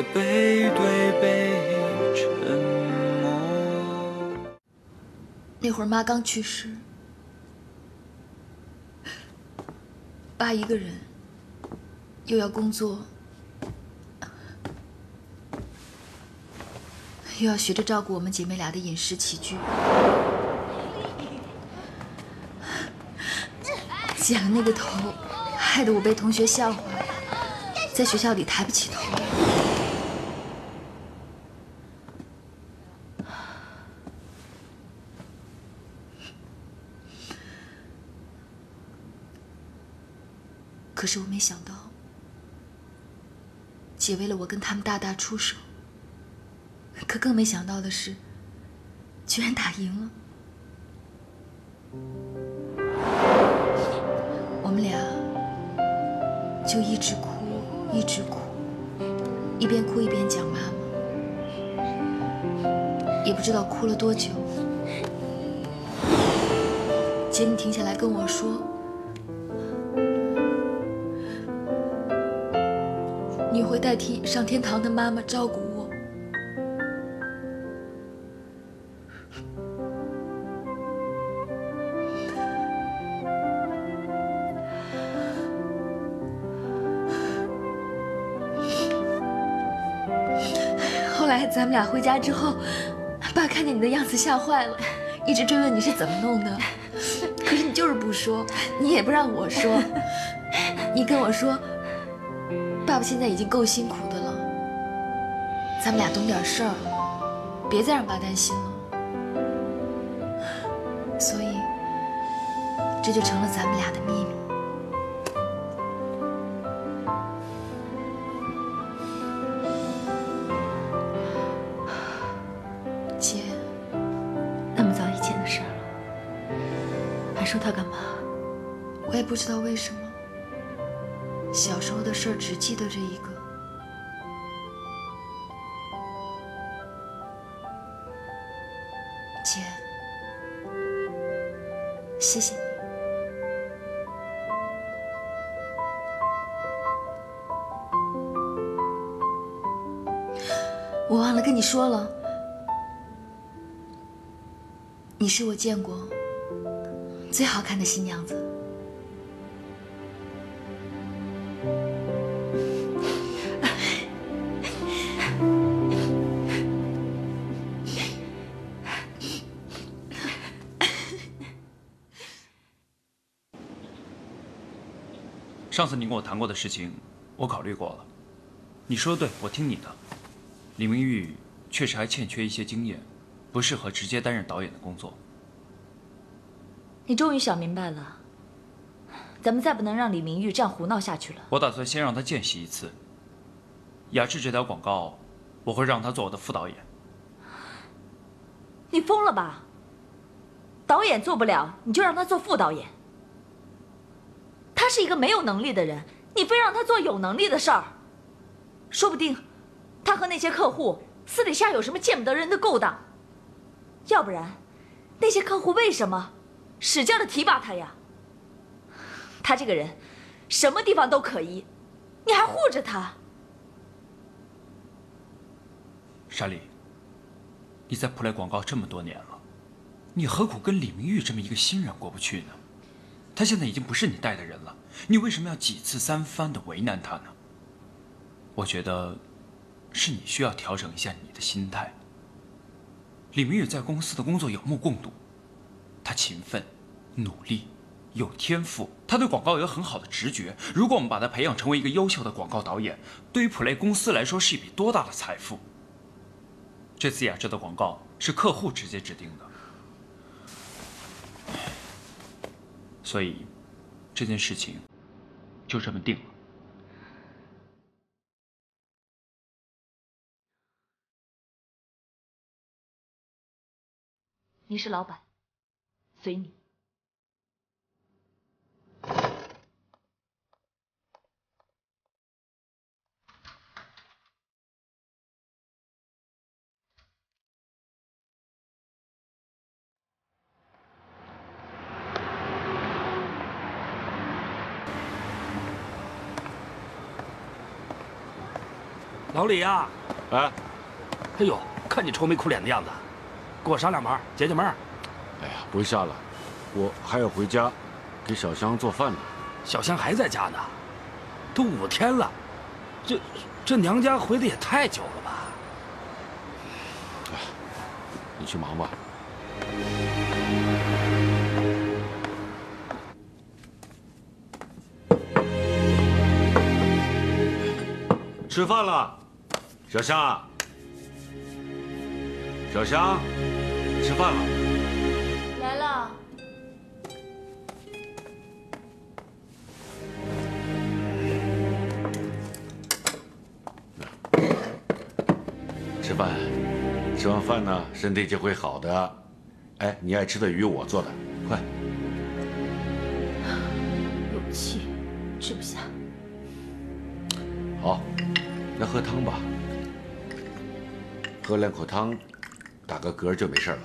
背对背沉默。 那会儿妈刚去世，爸一个人，又要工作，又要学着照顾我们姐妹俩的饮食起居，剪了那个头，害得我被同学笑话，在学校里抬不起头。可是我没想到，姐为了我跟他们大打出手。可更没想到的是，居然打赢了。我们俩就一直哭，一直哭，一边哭一边讲妈妈，也不知道哭了多久。姐，你停下来跟我说，你会代替上天堂的妈妈照顾我。后来咱们俩回家之后，爸看见你的样子吓坏了，一直追问你是怎么弄的。可是你就是不说，你也不让我说。你跟我说，爸爸现在已经够辛苦的了，咱们俩懂点事儿，别再让爸担心了。所以，这就成了咱们俩的秘密。姐， 那么早以前的事儿了，还说他干嘛？ 我也不知道为什么，小时候的事儿只记得这一个。姐，谢谢你。我忘了跟你说了，你是我见过最好看的新娘子。 上次你跟我谈过的事情，我考虑过了。你说的对，我听你的。李明玉确实还欠缺一些经验，不适合直接担任导演的工作。 你终于想明白了，咱们再不能让李明玉这样胡闹下去了。 我打算先让他见习一次。雅致这条广告，我会让他做我的副导演。 你疯了吧？导演做不了，你就让他做副导演。他是一个没有能力的人，你非让他做有能力的事儿，说不定他和那些客户私底下有什么见不得人的勾当，要不然那些客户为什么使劲的提拔他呀？他这个人什么地方都可疑，你还护着他。 莎莉，你在普莱广告这么多年了，你何苦跟李明玉这么一个新人过不去呢？他现在已经不是你带的人了，你为什么要几次三番的为难他呢？我觉得是你需要调整一下你的心态。李明宇在公司的工作有目共睹，他勤奋、努力、有天赋，他对广告有很好的直觉。如果我们把他培养成为一个优秀的广告导演，对于普莱公司来说是一笔多大的财富！这次雅致的广告是客户直接指定的。所以，这件事情就这么定了。 你是老板，随你。 老李呀， 哎， 哎呦，看你愁眉苦脸的样子，给我上两忙，解解闷儿。 哎呀，不下了，我还要回家，给小香做饭呢。 小香还在家呢，都5天了，这娘家回的也太久了吧？ 哎，你去忙吧。吃饭了，小香啊，小香，吃饭了。 来了。 吃饭，吃完饭呢，身体就会好的。哎，你爱吃的鱼我做的，快。 有气，吃不下。 好，那喝汤吧。喝2口汤，打个嗝就没事了。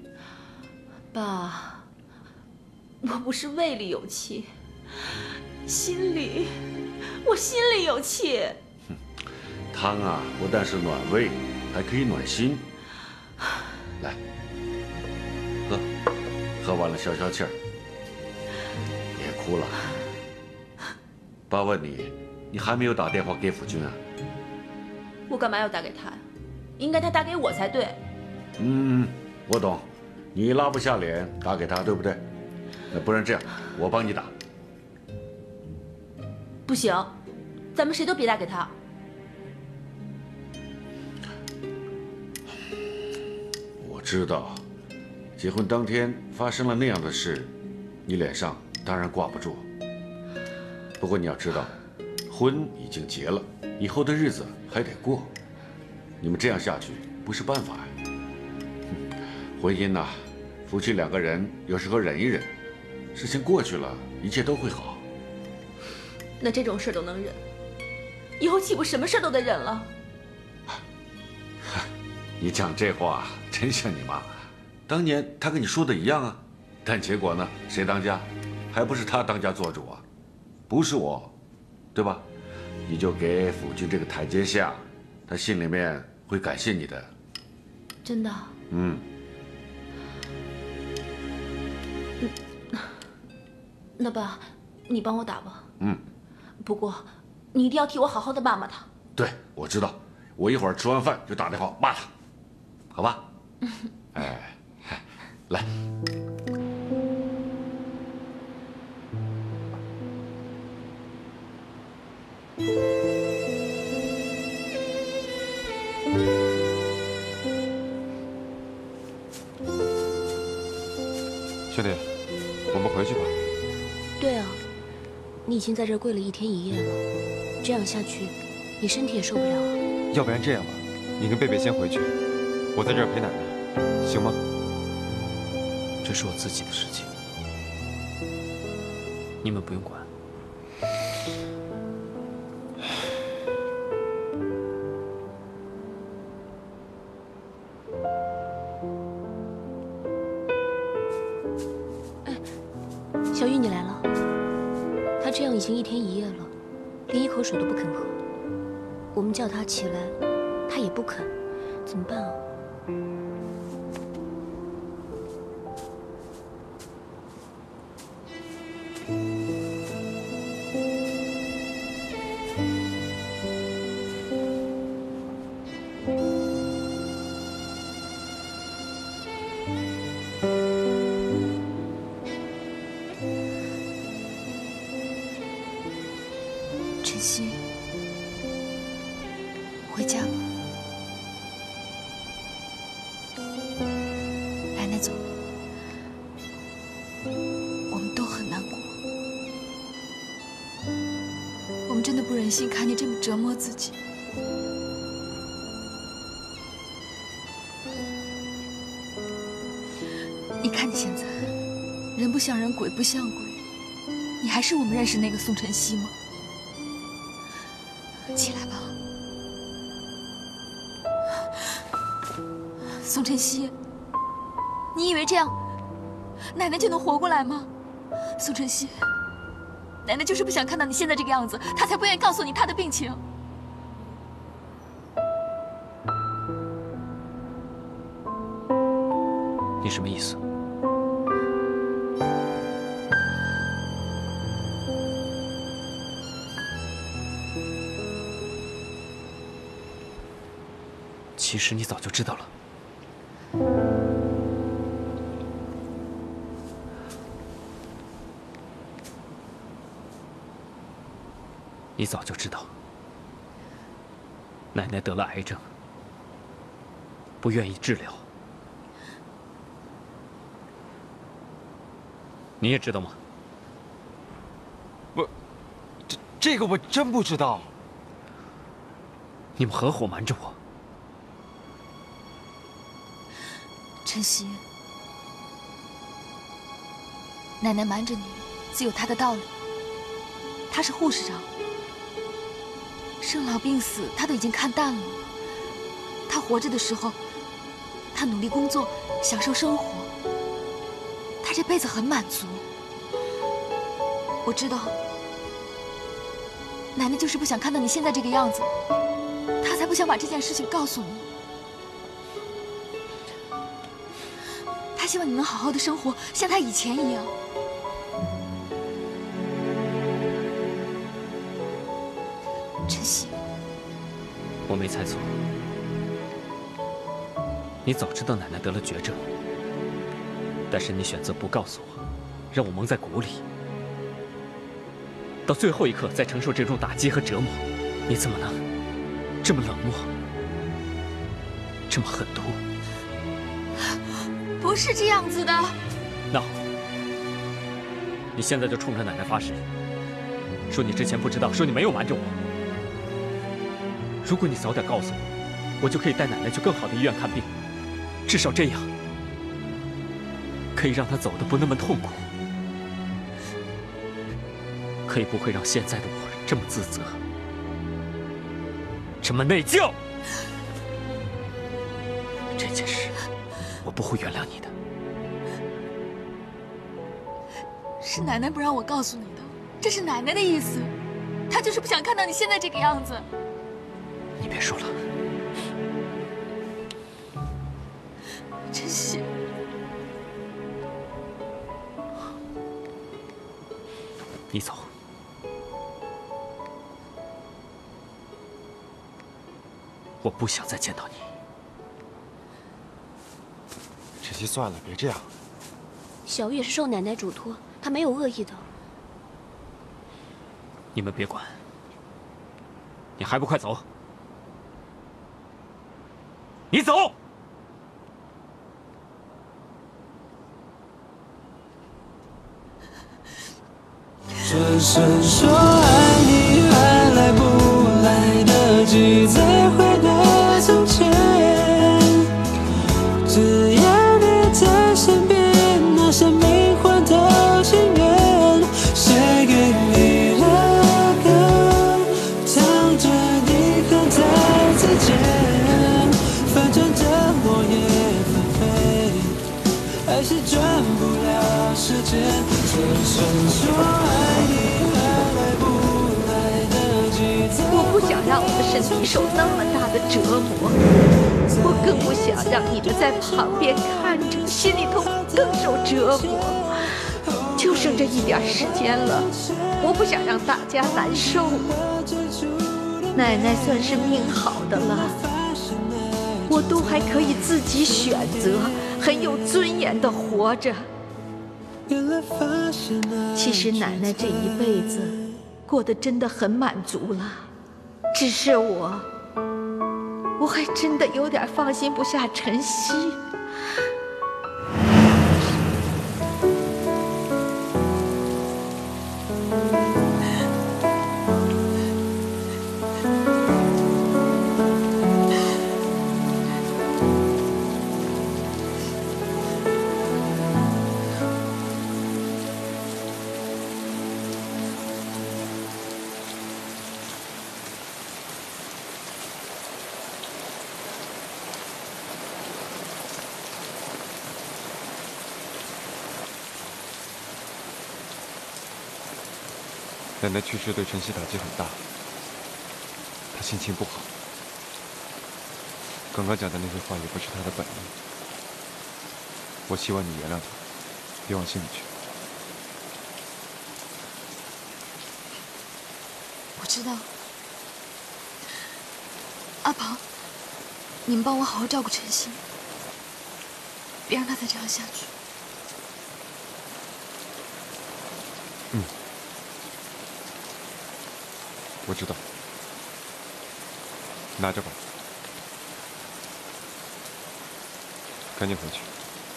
爸，我不是胃里有气，我心里有气。 汤啊，不但是暖胃，还可以暖心。来，喝完了消消气儿。别哭了。爸问你，你还没有打电话给辅君啊？ 我干嘛要打给他呀？应该他打给我才对。 我懂，你拉不下脸打给他，对不对？那不然这样，我帮你打。 不行，咱们谁都别打给他。 我知道，结婚当天发生了那样的事，你脸上当然挂不住。不过你要知道，婚已经结了，以后的日子还得过。你们这样下去不是办法呀。婚姻呐，夫妻2个人有时候忍一忍，事情过去了，一切都会好。 那这种事都能忍，以后岂不什么事都得忍了？ 你讲这话真像你妈，当年她跟你说的一样啊。但结果呢，谁当家？还不是她当家做主啊，不是我，对吧？你就给辅君这个台阶下，他心里面会感谢你的。 真的？那爸，你帮我打吧。不过，你一定要替我好好的骂骂他。 对，我知道，我一会儿吃完饭就打电话骂他，好吧？哎，来。 兄弟，我们回去吧。 对啊，你已经在这儿跪了1天1夜了，这样下去，你身体也受不了啊。 要不然这样吧，你跟贝贝先回去，我在这儿陪奶奶，行吗？ 这是我自己的事情，你们不用管。 小玉，你来了。他这样已经1天1夜了，连一口水都不肯喝。我们叫他起来，他也不肯，怎么办啊？晨曦，回家吧。奶奶走了，我们都很难过。我们真的不忍心看你这么折磨自己。你看你现在，人不像人，鬼不像鬼，你还是我们认识那个宋晨曦吗？起来吧，宋晨曦，你以为这样，奶奶就能活过来吗？宋晨曦，奶奶就是不想看到你现在这个样子，她才不愿意告诉你她的病情。 其实你早就知道了。你早就知道，奶奶得了癌症，不愿意治疗。你也知道吗？ 这个我真不知道。 你们合伙瞒着我。 晨曦，奶奶瞒着你，自有她的道理。她是护士长，生老病死她都已经看淡了。她活着的时候，她努力工作，享受生活，她这辈子很满足。我知道，奶奶就是不想看到你现在这个样子，她才不想把这件事情告诉你。她希望你能好好的生活，像她以前一样。晨曦， 我没猜错，你早知道奶奶得了绝症，但是你选择不告诉我，让我蒙在鼓里，到最后一刻再承受这种打击和折磨，你怎么能这么冷漠，这么狠毒？ 不是这样子的。 那好，你现在就冲着奶奶发誓，说你之前不知道，说你没有瞒着我。如果你早点告诉我，我就可以带奶奶去更好的医院看病，至少这样可以让她走得不那么痛苦，可以不会让现在的我这么自责，这么内疚。这件事我不会原谅你的。 是奶奶不让我告诉你的，这是奶奶的意思，她就是不想看到你现在这个样子。 你别说了， 晨曦， 你走。我不想再见到你。 晨曦，算了，别这样。 小玉也是受奶奶嘱托，她没有恶意的。 你们别管，你还不快走！你走！ 转身说爱你，还来不来得及再回到从前？只要你在身边，那些冥幻的情缘，写给你的歌，唱着你和他之间，反正这落叶纷飞，还是转不了时间。转身说爱你，还来不来得及再回到。 我不想让我的身体受那么大的折磨，我更不想让你们在旁边看着，心里头更受折磨。就剩这一点时间了，我不想让大家难受。奶奶算是命好的了，我都还可以自己选择，很有尊严的活着。其实奶奶这一辈子过得真的很满足了，只是我还真的有点放心不下晨曦。 奶奶去世对晨曦打击很大，她心情不好。刚刚讲的那些话也不是她的本意。我希望你原谅她，别往心里去。 我知道，阿鹏， 你们帮我好好照顾晨曦，别让他再这样下去。 嗯，我知道。拿着吧，赶紧回去。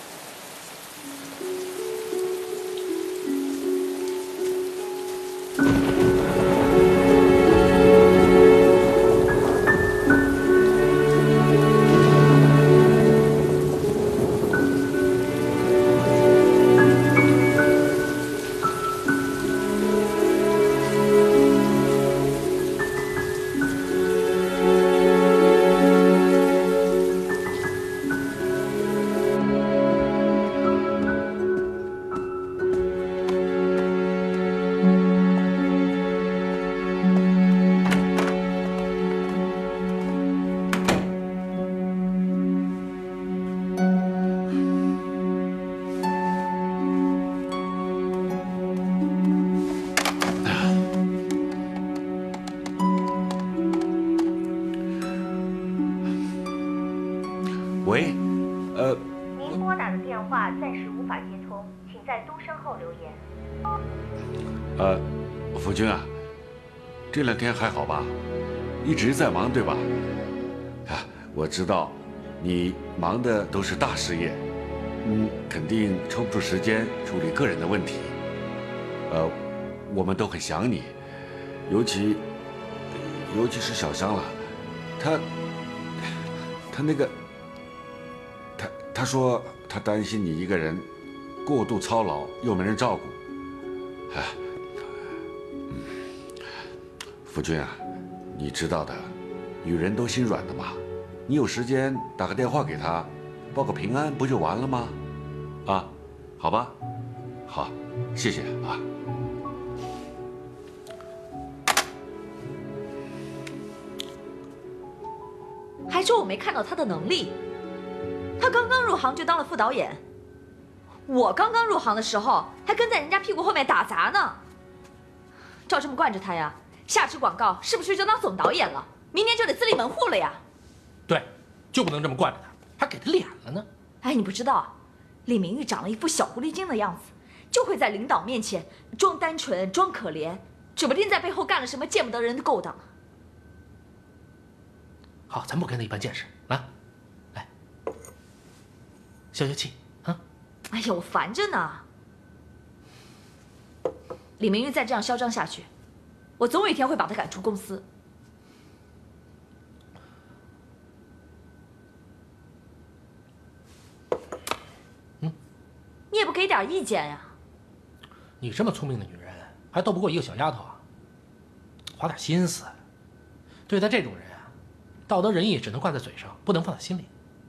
喂， 您拨打的电话暂时无法接通，请在嘟声后留言。 夫君啊，这2天还好吧？一直在忙对吧？啊，我知道，你忙的都是大事业，肯定抽不出时间处理个人的问题。我们都很想你，尤其是小香了，她那个。他说他担心你一个人过度操劳，又没人照顾。夫君啊，你知道的，女人都心软的嘛。你有时间打个电话给她，报个平安不就完了吗？啊，好吧，好，谢谢啊。 还说我没看到他的能力。他刚刚入行就当了副导演，我刚刚入行的时候还跟在人家屁股后面打杂呢。照这么惯着他呀，下支广告是不是就当总导演了？明年就得自立门户了呀。 对，就不能这么惯着他，还给他脸了呢。 哎，你不知道，李明玉长了一副小狐狸精的样子，就会在领导面前装单纯、装可怜，指不定在背后干了什么见不得人的勾当。 好，咱不跟他一般见识，来，消消气啊！ 哎呀，我烦着呢。李明玉再这样嚣张下去，我总有一天会把他赶出公司。你也不给点意见呀？ 你这么聪明的女人，还斗不过一个小丫头啊？花点心思。对待这种人啊，道德仁义只能挂在嘴上，不能放在心里。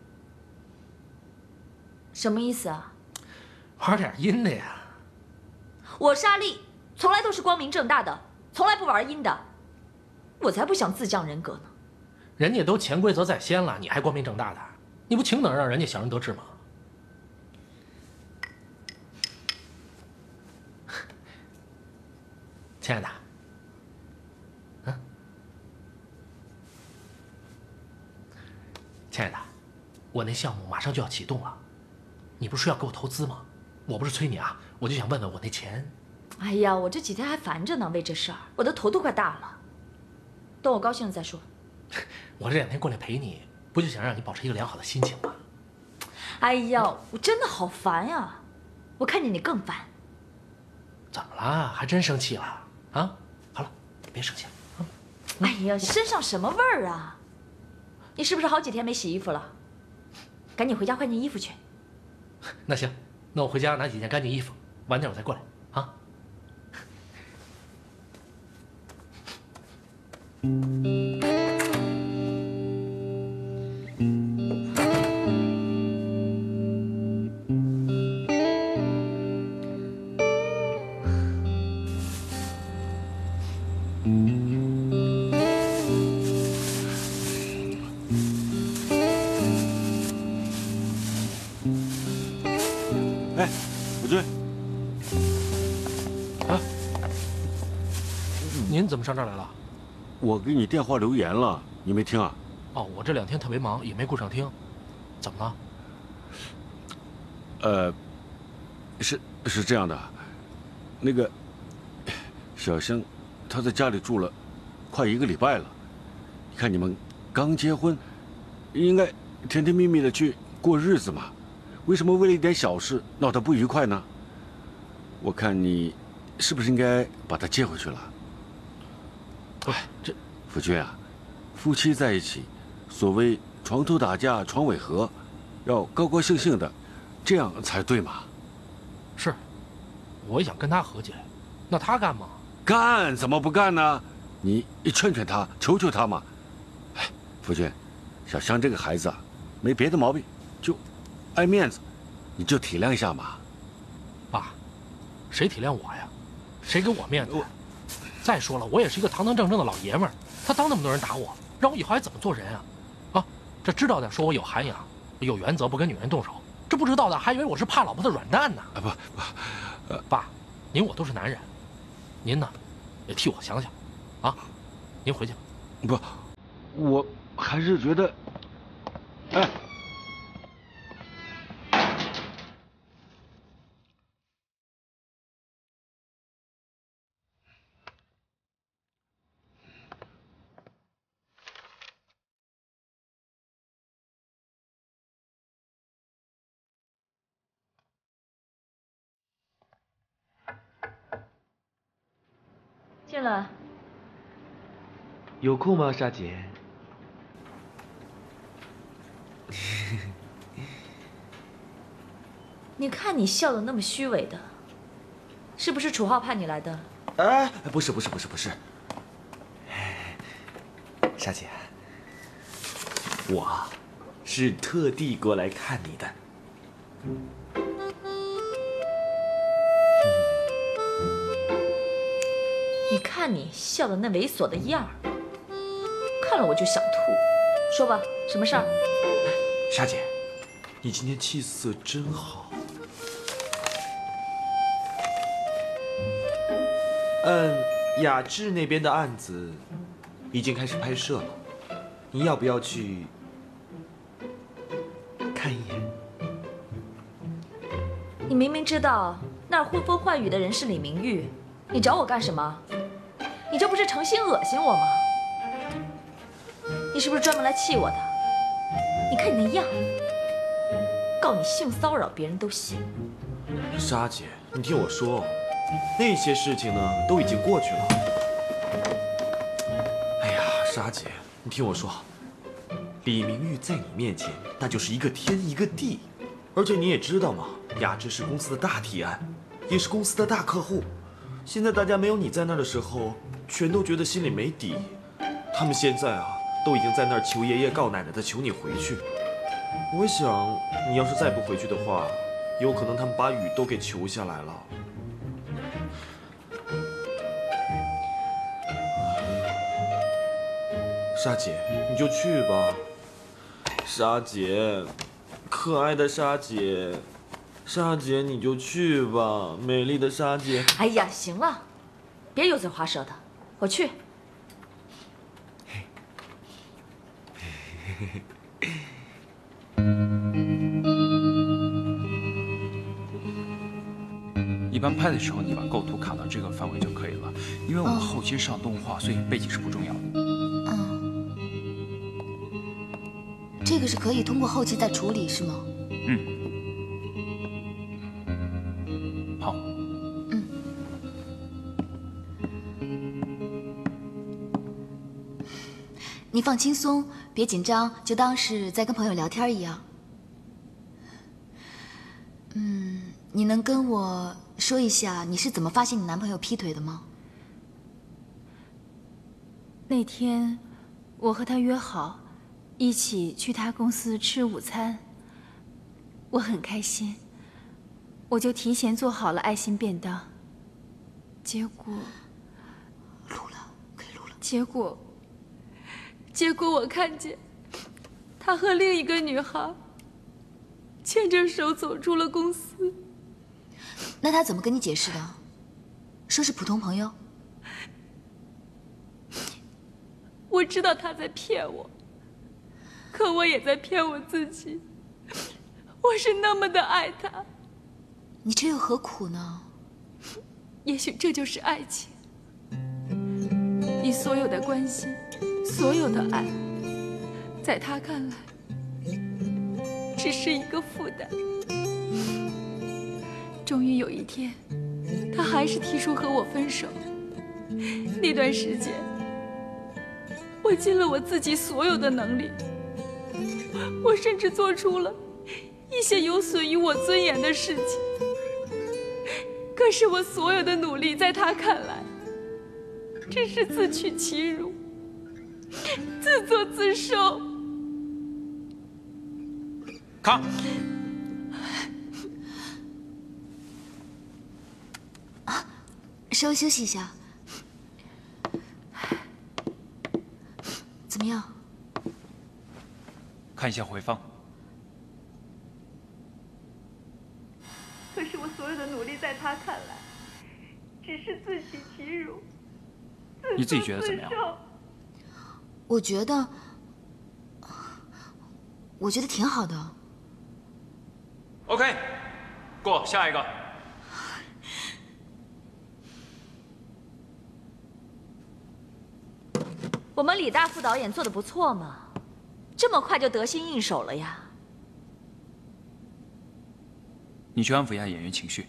什么意思啊？ 玩点阴的呀。 我是阿丽，从来都是光明正大的，从来不玩阴的。我才不想自降人格呢。 人家都潜规则在先了，你还光明正大的？你不挺等着让人家小人得志吗？亲爱的，亲爱的，我那项目马上就要启动了，你不是要给我投资吗？我不是催你啊，我就想问问我那钱。 哎呀，我这几天还烦着呢，为这事儿，我的头都快大了。等我高兴了再说。 我这2天过来陪你，不就想让你保持一个良好的心情吗？ 哎呀，我真的好烦呀！我看见你更烦。 怎么了？还真生气了啊？好了，别生气了啊！ 哎呀，身上什么味儿啊？你是不是好几天没洗衣服了？赶紧回家换件衣服去。 那行，那我回家拿几件干净衣服，晚点我再过来啊。 哎，武军， 啊，您怎么上这儿来了？ 我给你电话留言了，你没听啊？ 哦，我这2天特别忙，也没顾上听。怎么了？是这样的，那个小香，她在家里住了快1个礼拜了。你看你们刚结婚，应该甜甜蜜蜜的去过日子嘛，为什么为了一点小事闹得不愉快呢？我看你是不是应该把她接回去了？ 不是这， 夫君啊，夫妻在一起，所谓床头打架床尾和，要高高兴兴的，这样才对嘛。 是，我也想跟他和解，那他干吗？ 干怎么不干呢？你劝劝他，求求他嘛。哎，夫君，小香这个孩子啊，没别的毛病，就爱面子，你就体谅一下嘛。 爸，谁体谅我呀？谁给我面子？再说了，我也是一个堂堂正正的老爷们儿，他当那么多人打我，让我以后还怎么做人啊？啊，这知道的说我有涵养、有原则，不跟女人动手；这不知道的还以为我是怕老婆的软蛋呢。爸，您我都是男人，您呢，也替我想想，啊，您回去吧。 不，我还是觉得，哎。 进来。 有空吗，莎姐？ 你看你笑得那么虚伪的，是不是楚浩派你来的？ 哎，不是，莎姐，我是特地过来看你的。 你看你笑的那猥琐的样儿，看了我就想吐。说吧，什么事儿？ 莎姐，你今天气色真好。雅致那边的案子已经开始拍摄了，你要不要去看一眼？ 你明明知道那儿呼风唤雨的人是李明玉，你找我干什么？你这不是诚心恶心我吗？你是不是专门来气我的？你看你那样，告你性骚扰别人都行。 莎姐，你听我说，那些事情呢都已经过去了。哎呀，莎姐，你听我说，李明玉在你面前那就是一个天一个地，而且你也知道嘛，雅致是公司的大提案，也是公司的大客户。现在大家没有你在那儿的时候，全都觉得心里没底。他们现在啊，都已经在那儿求爷爷告奶奶的求你回去。我想，你要是再不回去的话，有可能他们把雨都给求下来了。莎姐，你就去吧。莎姐，可爱的莎姐。莎姐，你就去吧，美丽的莎姐。 哎呀，行了，别油嘴滑舌的，我去。 一般拍的时候，你把构图卡到这个范围就可以了，因为我们后期上动画，所以背景是不重要的。 这个是可以通过后期再处理，是吗？ 好。 你放轻松，别紧张，就当是在跟朋友聊天一样。你能跟我说一下你是怎么发现你男朋友劈腿的吗？ 那天我和他约好一起去他公司吃午餐，我很开心，我就提前做好了爱心便当。结果录了，可以录了。 结果我看见他和另一个女孩牵着手走出了公司。 那他怎么跟你解释的？说是普通朋友？ 我知道他在骗我， 可我也在骗我自己，我是那么的爱他。 你这又何苦呢？ 也许这就是爱情。你所有的关心，所有的爱，在他看来，只是一个负担。终于有一天，他还是提出和我分手。那段时间，我尽了我自己所有的能力，我甚至做出了一些有损于我尊严的事情。可是我所有的努力，在他看来，只是自取其辱，自作自受。 康， 稍微休息一下。怎么样？ 看一下回放。 可是我所有的努力，在他看来，只是自取其辱。 你自己觉得怎么样？ 我觉得挺好的。 OK， 过下一个。 我们李大副导演做的不错嘛，这么快就得心应手了呀。 你去安抚一下演员情绪。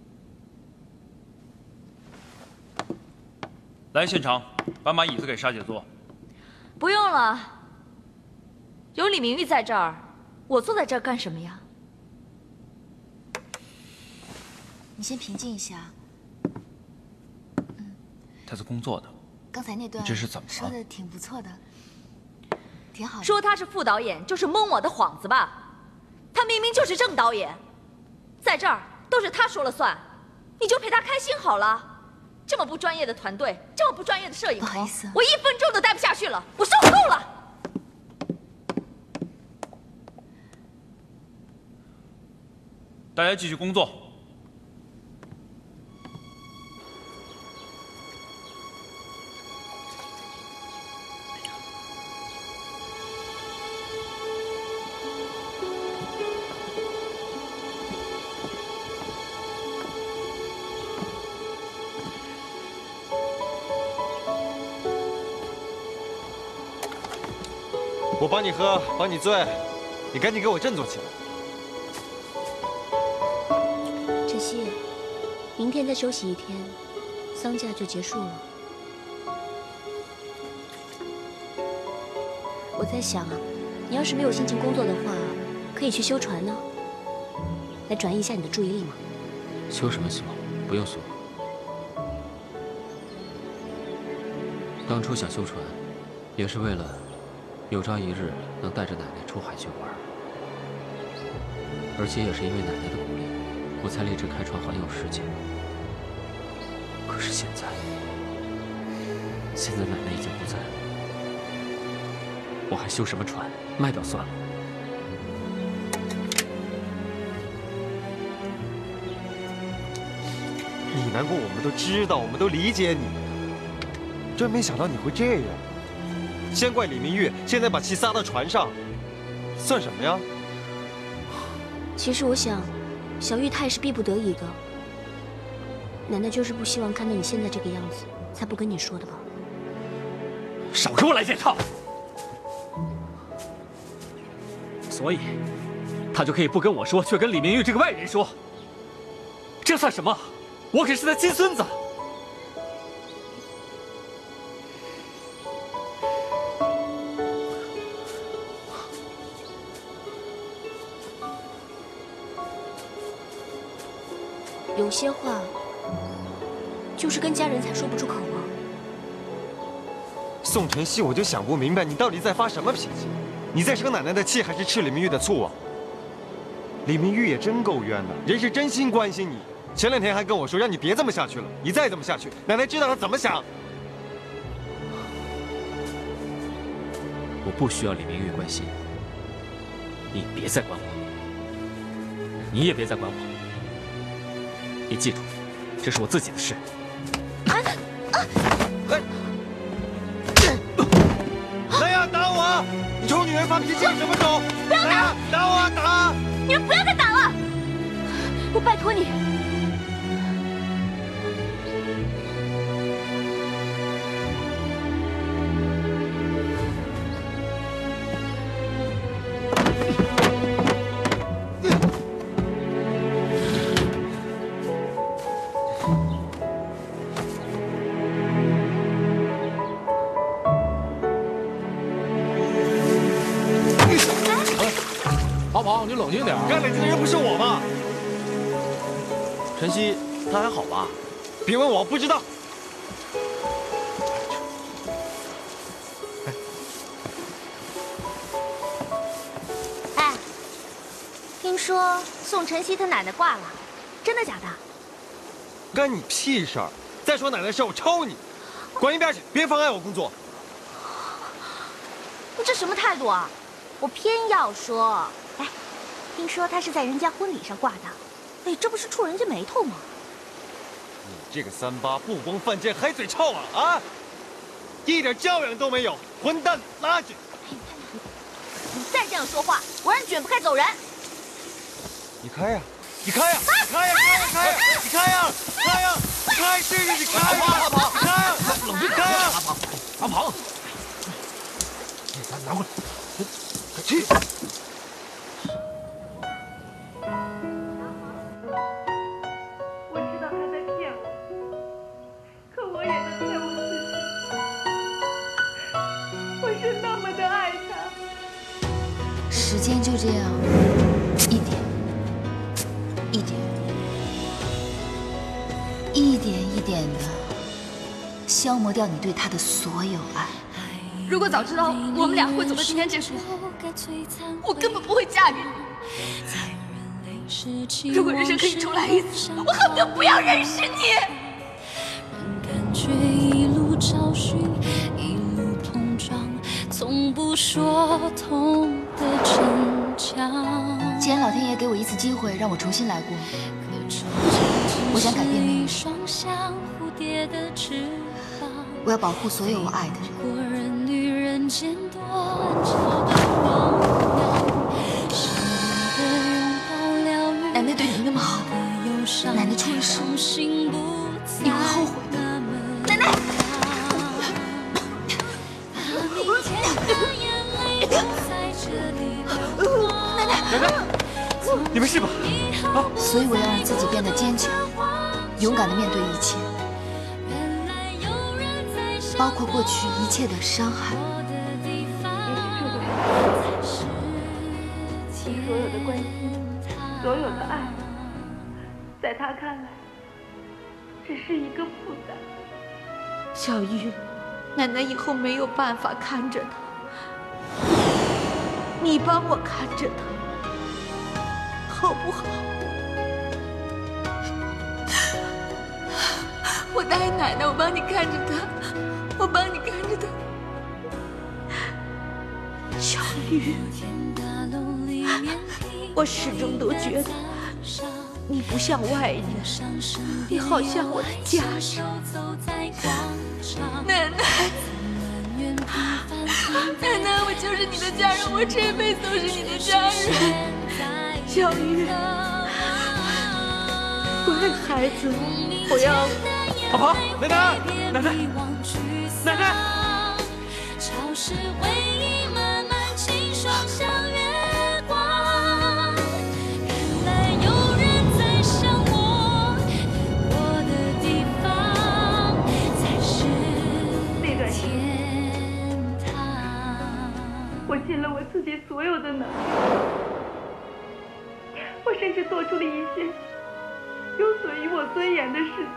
来现场，把椅子给莎姐坐。 不用了，有李明玉在这儿，我坐在这儿干什么呀？ 你先平静一下。 他是工作的。 刚才那段这是怎么了？ 说的挺不错的，挺好的。 说他是副导演，就是蒙我的幌子吧？他明明就是正导演，在这儿都是他说了算，你就陪他开心好了。这么不专业的团队，这么不专业的摄影棚，我1分钟都待不下去了，我受够了。 大家继续工作。 我帮你喝，帮你醉，你赶紧给我振作起来。 晨曦，明天再休息1天，丧假就结束了。我在想啊，你要是没有心情工作的话，可以去修船呢，来转移一下你的注意力嘛。 修什么修？不用修。当初想修船，也是为了有朝一日能带着奶奶出海去玩，而且也是因为奶奶的鼓励，我才立志开船环游世界。可是现在奶奶已经不在了，我还修什么船？卖掉算了。 你难过我们都知道，我们都理解你，真没想到你会这样。先怪李明玉，现在把气撒到船上，算什么呀？ 其实我想，小玉她也是逼不得已的。奶奶就是不希望看到你现在这个样子，才不跟你说的吧？ 少给我来这套！所以，他就可以不跟我说，却跟李明玉这个外人说，这算什么？我可是他亲孙子。 有些话，就是跟家人才说不出口啊。 宋晨曦，我就想不明白，你到底在发什么脾气？你在生奶奶的气，还是吃李明玉的醋啊？李明玉也真够冤的，人是真心关心你，前2天还跟我说让你别这么下去了，你再这么下去，奶奶知道她怎么想。 我不需要李明玉关心，你别再管我，你也别再管我。你记住，这是我自己的事。 来呀，打我！你冲女人发脾气什么种？ 不要打！ 打我啊！打！ 你们不要再打了！我拜托你。 跑，你冷静点。 该冷静的人不是我吗？ 晨曦，他还好吧？ 别问我，不知道。 哎，听说宋晨曦他奶奶挂了，真的假的？ 干你屁事儿！再说奶奶事，我抽你！滚一边去，别妨碍我工作。 你这什么态度啊？我偏要说，哎，听说他是在人家婚礼上挂的，哎，这不是触人家眉头吗？ 你这个3八不光犯贱，还嘴臭啊！啊，一点教养都没有，混蛋垃圾！ 你再这样说话，我让你卷不开走人！ 你开呀！你开呀！你开呀！开呀！你开呀！开呀！开试试！你开呀！ 跑！ 开呀！ 冷静， 开呀！ 跑！拿过来。 去。 我知道他在骗我，可我也能骗我自己。我是那么的爱他。 时间就这样，一点一点的消磨掉你对他的所有爱。如果早知道我们俩会走到今天这步，我根本不会嫁给你。如果人生可以重来一次，我恨不得不要认识你。 感觉一路找寻，一路碰撞，从不说痛的逞强。 既然老天爷给我一次机会，让我重新来过，我想改变命运。我要保护所有我爱的人。奶奶对你那么好，奶奶出了事，你会后悔的。奶奶， 奶奶，你没事吧？啊！ 所以我要让自己变得坚强，勇敢地面对一切，包括过去一切的伤害。 你所有的关心，所有的爱，在他看来，只是一个负担。 小玉，奶奶以后没有办法看着他，你帮我看着他，好不好？ 我答应奶奶，我帮你看着他，我帮你看着他。 小玉，我始终都觉得你不像外人，你好像我的家人。 奶奶，奶奶，我就是你的家人，我这辈子都是你的家人。 小玉，乖孩子，我要。 跑！奶奶！奶奶！奶奶！ 潮湿回忆慢慢清爽像月光，看来有人在想我，我的地方才是天堂。 我尽了我自己所有的能力，我甚至做出了一些有损于我尊严的事情。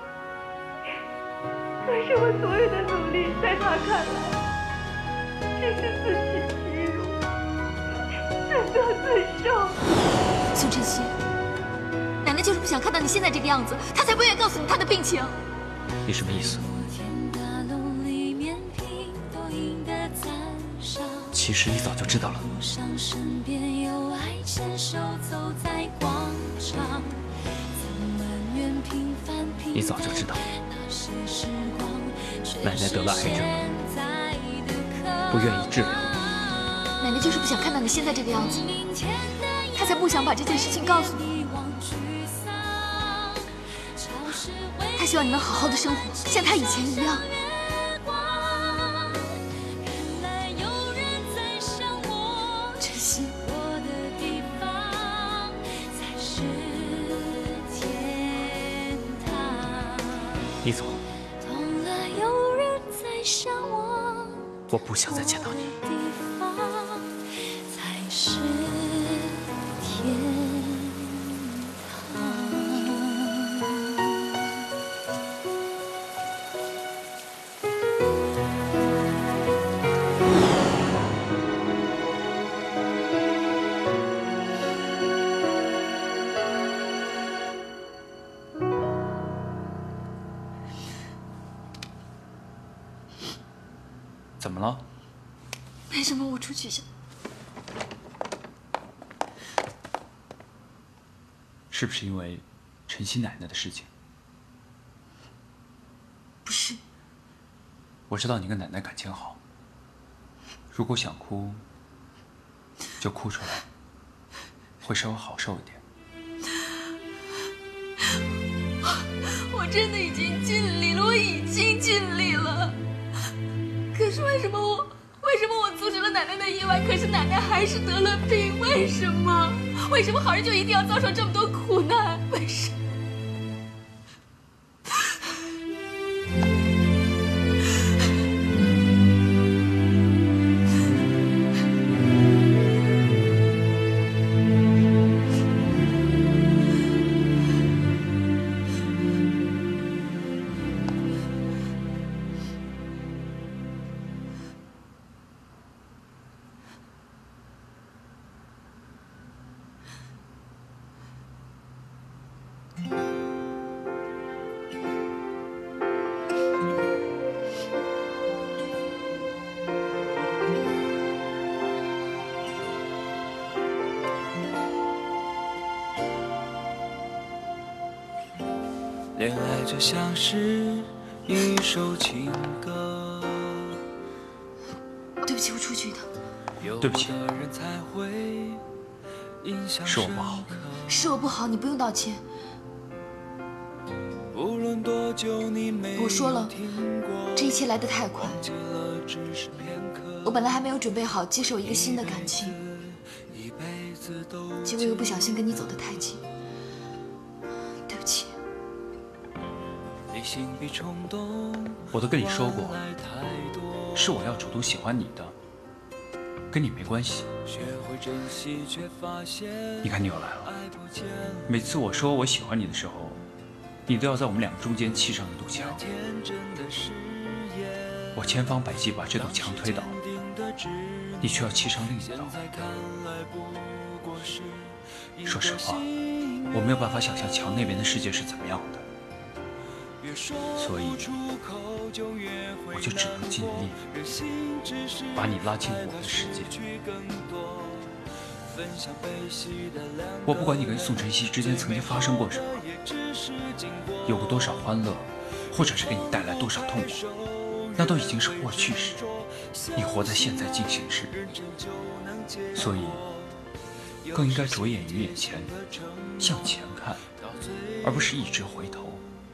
可是我所有的努力，在他看来，只是自欺欺辱，自作自受。 宋晨曦，奶奶就是不想看到你现在这个样子，她才不愿意告诉你她的病情。 你什么意思？其实你早就知道了。你早就知道，奶奶得了癌症，不愿意治疗， 奶奶就是不想看到你现在这个样子，她才不想把这件事情告诉你。她希望你能好好的生活，像她以前一样。晨曦， 你走，我不想再见到你。 怎么了？ 没什么，我出去一下。 是不是因为晨曦奶奶的事情？ 不是。 我知道你跟奶奶感情好，如果想哭，就哭出来，会稍微好受一点。 我真的已经尽力了，我已经尽力了。可是为什么我阻止了奶奶的意外？可是奶奶还是得了病，为什么？为什么好人就一定要遭受这么多苦难？为什么？ 恋爱就像是一首情歌。 对不起，我出去一趟。 对不起，是我不好。 是我不好，你不用道歉。我说了，这一切来得太快，我本来还没有准备好接受一个新的感情，结果又不小心跟你走得太近，对不起。 我都跟你说过，是我要主动喜欢你的，跟你没关系。你看你又来了，每次我说我喜欢你的时候，你都要在我们两个中间砌上一堵墙。我千方百计把这堵墙推倒，你却要砌上另一道。说实话，我没有办法想象墙那边的世界是怎么样的。所以，我就只能尽力把你拉进我的世界。我不管你跟宋晨曦之间曾经发生过什么，有过多少欢乐，或者是给你带来多少痛苦，那都已经是过去式。你活在现在进行时，所以更应该着眼于眼前，向前看，而不是一直回头。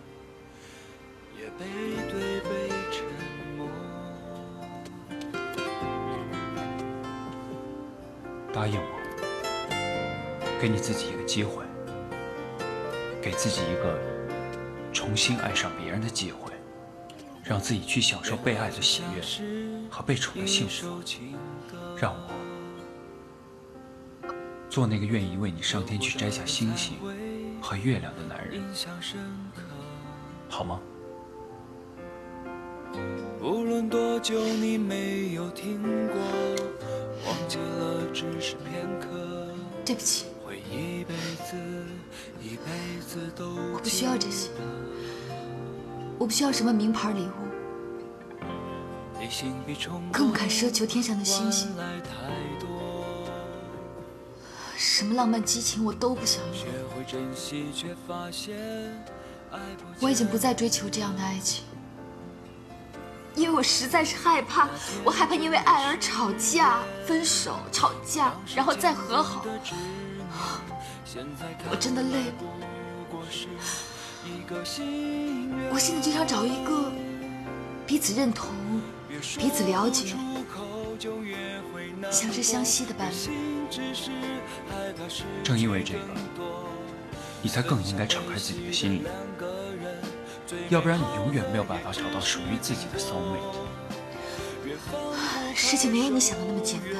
答应我，给你自己一个机会，给自己一个重新爱上别人的机会，让自己去享受被爱的喜悦和被宠的幸福，让我做那个愿意为你上天去摘下星星和月亮的男人，好吗？ 无论多久你没有听过，忘记了只是片刻。 对不起，我不需要这些，我不需要什么名牌礼物，更不敢奢求天上的星星，什么浪漫激情我都不想要。我已经不再追求这样的爱情。 因为我实在是害怕，我害怕因为爱而吵架、分手、吵架，然后再和好。我真的累了，我现在就想找一个彼此认同、彼此了解、相知相惜的伴侣。 正因为这个，你才更应该敞开自己的心灵，要不然你永远没有办法找到属于自己的 soul mate。 事情没有你想的那么简单，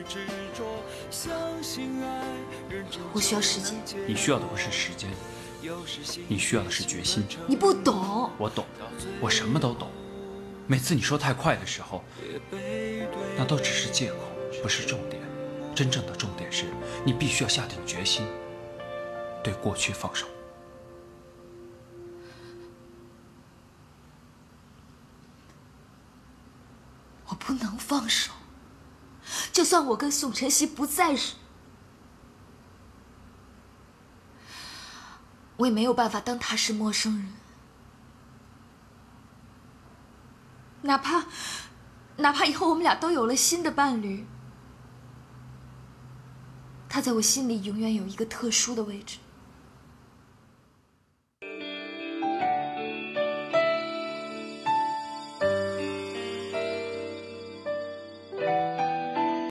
我需要时间。 你需要的不是时间，你需要的是决心。 你不懂。 我懂，我什么都懂。每次你说太快的时候，那都只是借口，不是重点。真正的重点是你必须要下定决心，对过去放手。 我不能放手，就算我跟宋晨曦不再是，我也没有办法当他是陌生人。哪怕以后我们俩都有了新的伴侣，他在我心里永远有一个特殊的位置。